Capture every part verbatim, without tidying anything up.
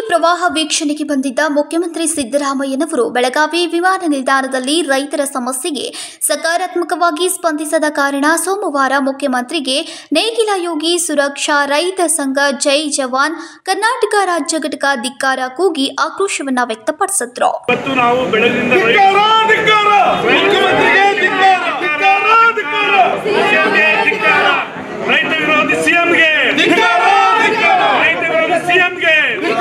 ಪ್ರವಾಹ ವೀಕ್ಷಣೆಗೆ ಬಂದಿದ್ದ ಮುಖ್ಯಮಂತ್ರಿ ಸಿದ್ದರಾಮಯ್ಯನವರು ಬೆಳಗಾವಿ ವಿಮಾನ ನಿಲ್ದಾಣದಲ್ಲಿ ರೈತರ ಸಮಸ್ಯೆಗೆ ಸಕಾರಾತ್ಮಕವಾಗಿ ಸ್ಪಂದಿಸದ ಕಾರಣ ಸೋಮವಾರ ಮುಖ್ಯಮಂತ್ರಿಗೆ ನೇಗಿಲ ಯೋಗಿ ಸುರಕ್ಷಾ ರೈತ ಸಂಘ ಜೈ ಜವಾನ್ ಕರ್ನಾಟಕ ರಾಜ್ಯ ಘಟಕ ಧಿಕ್ಕಾರ ಕೂಗಿ ಆಕ್ರೋಶವನ್ನ ವ್ಯಕ್ತಪಡಿಸಿದ್ರು. ರೈತ ವಿರೋಧಿ ಸಿಎಂಗೆ ರೈತ ವಿರೋಧಿ ಸಿಎಂಗೆ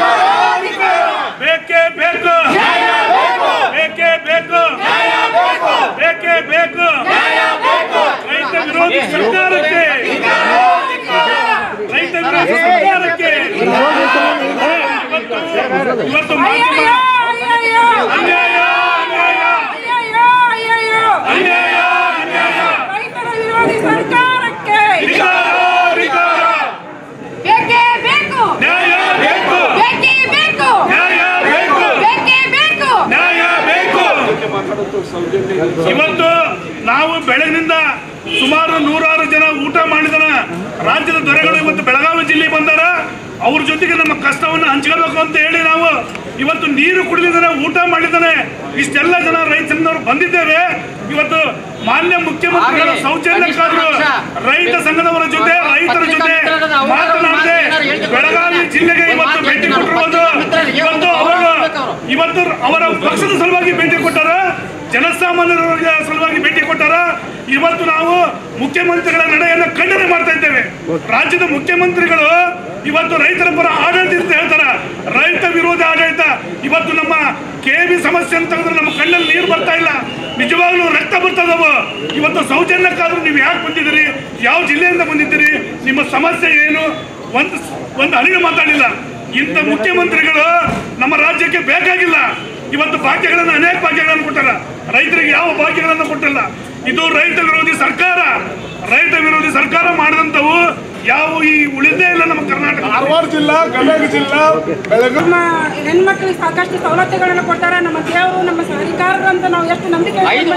ಬೇಕೇ ಬೇಕು ಬೇಕೇ ಬೇಕು ಬೇಕೇ ಬೇಕು ರೈತ ವಿರೋಧಿ ಸರ್ಕಾರಕ್ಕೆ ರೈತ ವಿರೋಧಿ ಸರ್ಕಾರಕ್ಕೆ ಇವತ್ತು ಮಾಧ್ಯಮ ಅನ್ಯಾಯ ಅನ್ಯಾಯ ಅನ್ಯಾಯ ಅನ್ಯಾಯ ರೈತರ ವಿರೋಧಿ ಸರ್ಕಾರಕ್ಕೆ ಇವತ್ತು ನಾವು ಬೆಳಗಿನಿಂದ ಸುಮಾರು ನೂರಾರು ಜನ ಊಟ ಮಾಡಿದನ ರಾಜ್ಯದ ದೊರೆಗಳು ಇವತ್ತು ಬೆಳಗಾವಿ ಜಿಲ್ಲೆಗೆ ಬಂದಾರ. ಅವ್ರ ಜೊತೆಗೆ ನಮ್ಮ ಕಷ್ಟವನ್ನು ಹಂಚ್ಕೋಬೇಕು ಅಂತ ಹೇಳಿ ನಾವು ಇವತ್ತು ನೀರು ಕುಡಿದಿದ್ದಾನೆ, ಊಟ ಮಾಡಿದ್ದಾನೆ, ಇಷ್ಟೆಲ್ಲ ಜನ ರೈತ ಸಂಘದವರು ಬಂದಿದ್ದೇವೆ. ಇವತ್ತು ಮಾನ್ಯ ಮುಖ್ಯಮಂತ್ರಿಗಳ ಸೌಜನ್ಯಕ್ಕಾದ್ರು ರೈತ ಸಂಘದವರ ಜೊತೆ ರೈತರ ಜೊತೆ ಮಾತನಾಡದೆ ಬೆಳಗಾವಿ ಜಿಲ್ಲೆಗೆ ಇವತ್ತು ಭೇಟಿ ಕೊಟ್ಟಿರುವುದು ಇವತ್ತು ಅವರು ಇವತ್ತು ಅವರ ಪಕ್ಷದ ಸಲುವಾಗಿ ಭೇಟಿ ಕೊಟ್ಟಾರ, ಜನಸಾಮಾನ್ಯರ ಸಲುವಾಗಿ ಭೇಟಿ ಕೊಟ್ಟಾರ. ಇವತ್ತು ನಾವು ಮುಖ್ಯಮಂತ್ರಿಗಳ ನಡೆಯನ್ನು ಖಂಡನೆ ಮಾಡ್ತಾ ಇದ್ದೇವೆ. ರಾಜ್ಯದ ಮುಖ್ಯಮಂತ್ರಿಗಳು ಇವತ್ತು ರೈತರ ಪರ ಆಡಳಿತ ಅಂತ ಹೇಳ್ತಾರ, ರೈತ ವಿರೋಧಿ ಆಡಳಿತ. ಇವತ್ತು ನಮ್ಮ ಕೆ ಬಿ ಸಮಸ್ಯೆ ಅಂತ ಹೇಳಿದ್ರೆ ನಮ್ಮ ಕಣ್ಣಲ್ಲಿ ನೀರು ಬರ್ತಾ ಇಲ್ಲ, ನಿಜವಾಗ್ಲೂ ರಕ್ತ ಬರ್ತದವು. ಇವತ್ತು ಸೌಜನ್ಯಕ್ಕಾದ್ರೂ ನೀವು ಯಾಕೆ ಬಂದಿದ್ದೀರಿ, ಯಾವ ಜಿಲ್ಲೆಯಿಂದ ಬಂದಿದ್ದೀರಿ, ನಿಮ್ಮ ಸಮಸ್ಯೆ ಏನು, ಒಂದು ಒಂದು ಹಳಿಗೆ ಮಾತಾಡಿಲ್ಲ. ಇಂಥ ಮುಖ್ಯಮಂತ್ರಿಗಳು ನಮ್ಮ ರಾಜ್ಯಕ್ಕೆ ಬೇಕಾಗಿಲ್ಲ. ಇವತ್ತು ಭಾಗ್ಯಗಳನ್ನು ಅನೇಕ ಭಾಗ್ಯಗಳನ್ನು ಕೊಟ್ಟಾರ, ರೈತರಿಗೆ ಯಾವ ಭಾಗ್ಯಗಳನ್ನು ಕೊಟ್ಟಿಲ್ಲ. ಇದು ರೈತ ವಿರೋಧಿ ಸರ್ಕಾರ. ರೈತ ವಿರೋಧಿ ಸರ್ಕಾರ ಮಾಡಿದಂಥವು ಯಾವ ಈ ಉಳಿದೇ ಇಲ್ಲ ನಮ್ಮ ಕರ್ನಾಟಕ. ಕಾರವಾರ ಜಿಲ್ಲಾ, ಗದಗ ಜಿಲ್ಲಾ, ನಮ್ಮ ಹೆಣ್ಮಕ್ಳಿಗೆ ಸಾಕಷ್ಟು ಸವಲತ್ತುಗಳನ್ನು ಕೊಟ್ಟಾರ. ನಮ್ಮ ದೇವರು ನಮ್ಮ ಸರ್ಕಾರರು ಅಂತ ನಾವು ಎಷ್ಟು ನಂಬಿಕೆ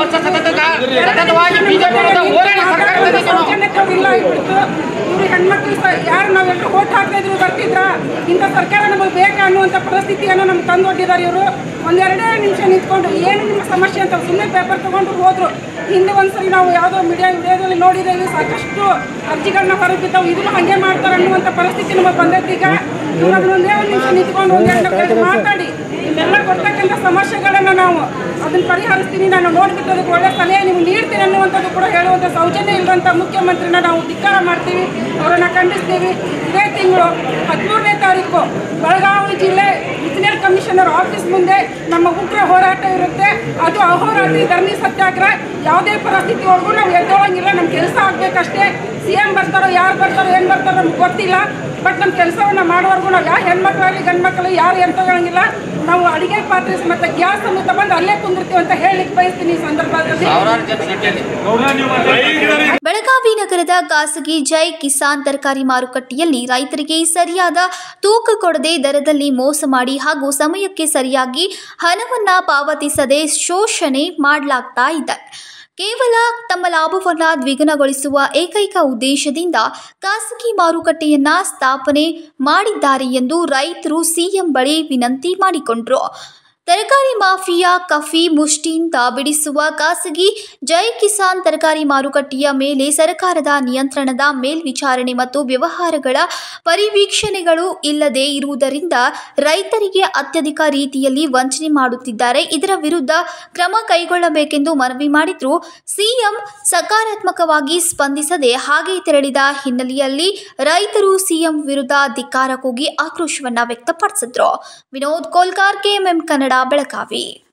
ಇಲ್ಲ ಇಟ್ಬಿಡ್ತು. ಇವ್ರಿಗೆ ಹೆಣ್ಮಕ್ಳಿಗೆ ಯಾರು ನಾವೆಲ್ಲರೂ ಓಟ್ ಹಾಕ್ತಾ ಇದ್ರು ಬರ್ತಿದ್ರ, ಇಂಥ ಸರ್ಕಾರ ನಮಗೆ ಬೇಕಾ ಅನ್ನುವಂಥ ಪರಿಸ್ಥಿತಿಯನ್ನು ನಮ್ಗೆ ತಂದು ಕೊಟ್ಟಿದ್ದಾರೆ. ಇವರು ಒಂದೆರಡೇ ನಿಮಿಷ ನಿಂತ್ಕೊಂಡು ಏನು ನಿಮ್ಮ ಸಮಸ್ಯೆ ಅಂತ ಸುಮ್ಮನೆ ಪೇಪರ್ ತಗೊಂಡು ಹೋದ್ರು. ಹಿಂದೆ ಒಂದ್ಸರಿ ನಾವು ಯಾವುದೋ ಮೀಡಿಯಾ ವಿಡಿಯೋದಲ್ಲಿ ನೋಡಿದ್ದೇವೆ, ಸಾಕಷ್ಟು ಅರ್ಜಿಗಳನ್ನ ಹೊರಬಿದ್ದಾವೆ, ಇದನ್ನು ಹಾಗೆ ಮಾಡ್ತಾರೆ ಅನ್ನುವಂಥ ಪರಿಸ್ಥಿತಿ ನಮಗೆ ಬಂದೈತಿ. ಈಗ ಇವಾಗ ಒಂದೇ ಒಂದು ನಿಮಿಷ ನಿಂತ್ಕೊಂಡು ಒಂದೆರಡು ಮಾತಾಡಿ ಇವೆಲ್ಲ ಕೊಡ್ತಕ್ಕಂಥ ಸಮಸ್ಯೆಗಳನ್ನು ನಾವು ಅದನ್ನು ಪರಿಹರಿಸ್ತೀನಿ, ನಾನು ನೋಡ್ಬಿಟ್ಟು ಅದಕ್ಕೆ ಒಳ್ಳೆ ಸಲಹೆ ನೀವು ನೀಡ್ತೀನಿ ಅನ್ನುವಂಥದ್ದು ಕೂಡ ಹೇಳುವಂಥ ಸೌಜನ್ಯ ಇರುವಂಥ ಮುಖ್ಯಮಂತ್ರಿನ ನಾವು ಧಿಕ್ಕಾರ ಮಾಡ್ತೀವಿ, ಅವರನ್ನು ಖಂಡಿಸ್ತೀವಿ. ಇದೇ ತಿಂಗಳು ಹದಿಮೂರನೇ ತಾರೀಕು ಬೆಳಗಾವಿ ಜಿಲ್ಲೆ ಇಂಜಿನಿಯರ್ ಕಮಿಷನರ್ ಆಫೀಸ್ ಮುಂದೆ ನಮ್ಮ ಉಗ್ರ ಹೋರಾಟ ಇರುತ್ತೆ. ಅದು ಅಹೋರಾತ್ರಿ ಧರಣಿ ಸತ್ಯಾಗ್ರಹ. ಯಾವುದೇ ಪರಿಸ್ಥಿತಿವರೆಗೂ ನಾವು ಎದ್ದೋಳಂಗಿಲ್ಲ, ನಮ್ಮ ಕೆಲಸ ಆಗಬೇಕಷ್ಟೇ. ಸಿ ಎಂ ಬರ್ತಾರೋ ಯಾರು ಬರ್ತಾರೋ ಏನು ಬರ್ತಾರೋ ನಮ್ಗೆ ಗೊತ್ತಿಲ್ಲ, ಬಟ್ ನಮ್ಮ ಕೆಲಸವನ್ನು ಮಾಡೋವರೆಗೂ ನಾವು ಯಾವ ಹೆಣ್ಮಕ್ಳಾಗಲಿ ಗಂಡು ಮಕ್ಕಳು ಯಾರು ಎಂತೋಳಂಗಿಲ್ಲ. ನಾವು ಅಡಿಗೆ ಪಾತ್ರೆ ಮತ್ತು ಗ್ಯಾಸ್ ಸಮೇತ ಬಂದು ಅಲ್ಲೇ ಕುಂದಿರ್ತೀವಿ ಅಂತ ಹೇಳಲಿಕ್ಕೆ ಬಯಸ್ತೀನಿ ಈ ಸಂದರ್ಭದಲ್ಲಿ. ಬೆಳಗಾವಿ ನಗರದ ಖಾಸಗಿ ಜೈ ಕಿಸಾನ್ ತರಕಾರಿ ಮಾರುಕಟ್ಟೆಯಲ್ಲಿ ರೈತರಿಗೆ ಸರಿಯಾದ ತೂಕ ಕೊಡದೆ ದರದಲ್ಲಿ ಮೋಸ ಮಾಡಿ ಹಾಗೂ ಸಮಯಕ್ಕೆ ಸರಿಯಾಗಿ ಹಣವನ್ನ ಪಾವತಿಸದೆ ಶೋಷಣೆ ಮಾಡಲಾಗ್ತಾ ಇದೆ. ಕೇವಲ ತಮ್ಮ ಲಾಭವನ್ನು ದ್ವಿಗುಣಗೊಳಿಸುವ ಏಕೈಕ ಉದ್ದೇಶದಿಂದ ಖಾಸಗಿ ಮಾರುಕಟ್ಟೆಯನ್ನ ಸ್ಥಾಪನೆ ಮಾಡಿದ್ದಾರೆ ಎಂದು ರೈತರು ಸಿಎಂ ಬಳಿ ವಿನಂತಿ ಮಾಡಿಕೊಂಡರು. ತರಕಾರಿ ಮಾಫಿಯಾ ಕಫಿ ಮುಷ್ಟಿಯಿಂದ ಬಿಡಿಸುವ ಖಾಸಗಿ ಜೈ ಕಿಸಾನ್ ತರಕಾರಿ ಮಾರುಕಟ್ಟೆಯ ಮೇಲೆ ಸರ್ಕಾರದ ನಿಯಂತ್ರಣದ ಮೇಲ್ವಿಚಾರಣೆ ಮತ್ತು ವ್ಯವಹಾರಗಳ ಪರಿವೀಕ್ಷಣೆಗಳು ಇಲ್ಲದೆ ಇರುವುದರಿಂದ ರೈತರಿಗೆ ಅತ್ಯಧಿಕ ರೀತಿಯಲ್ಲಿ ವಂಚನೆ ಮಾಡುತ್ತಿದ್ದಾರೆ. ಇದರ ವಿರುದ್ಧ ಕ್ರಮ ಕೈಗೊಳ್ಳಬೇಕೆಂದು ಮನವಿ ಮಾಡಿದ್ರು. ಸಿಎಂ ಸಕಾರಾತ್ಮಕವಾಗಿ ಸ್ಪಂದಿಸದೆ ಹಾಗೆ ತೆರಳಿದ ಹಿನ್ನೆಲೆಯಲ್ಲಿ ರೈತರು ಸಿಎಂ ವಿರುದ್ಧ ಧಿಕ್ಕಾರ ಕೂಗಿ ಆಕ್ರೋಶವನ್ನ ವ್ಯಕ್ತಪಡಿಸಿದ್ರು. ವಿನೋದ್ ಕೋಲ್ಕಾರ್, ಕೆಎಂಎಂ ಕನ್ನಡ, ಬೆಳಗಾವಿ.